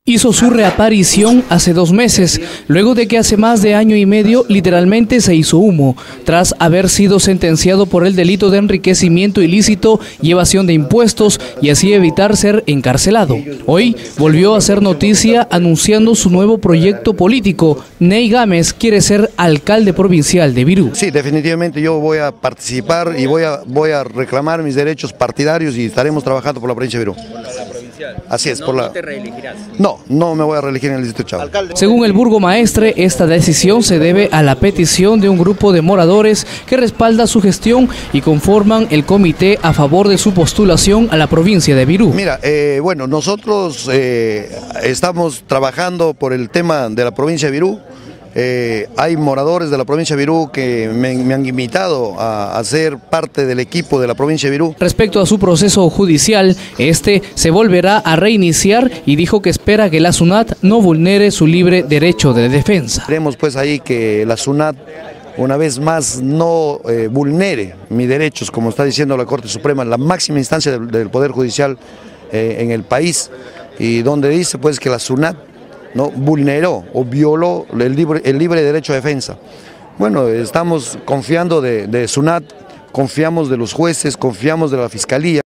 Hizo su reaparición hace 2 meses, luego de que hace más de año y medio literalmente se hizo humo, tras haber sido sentenciado por el delito de enriquecimiento ilícito y evasión de impuestos y así evitar ser encarcelado. Hoy volvió a hacer noticia anunciando su nuevo proyecto político. Ney Gámez quiere ser alcalde provincial de Virú. Sí, definitivamente yo voy a participar y voy a reclamar mis derechos partidarios y estaremos trabajando por la provincia de Virú. Así es, ¿No te reelegirás? No me voy a reelegir en el distrito Chavo. Según el burgomaestre, esta decisión se debe a la petición de un grupo de moradores que respalda su gestión y conforman el comité a favor de su postulación a la provincia de Virú. Mira, bueno, nosotros estamos trabajando por el tema de la provincia de Virú. Hay moradores de la provincia de Virú que me han invitado a ser parte del equipo de la provincia de Virú. Respecto a su proceso judicial, este se volverá a reiniciar y dijo que espera que la SUNAT no vulnere su libre derecho de defensa. Queremos pues ahí que la SUNAT una vez más no vulnere mis derechos, como está diciendo la Corte Suprema, la máxima instancia del Poder Judicial en el país, y donde dice pues que la SUNAT no vulneró o violó el libre derecho de defensa. Bueno, estamos confiando de SUNAT, confiamos de los jueces, confiamos de la Fiscalía.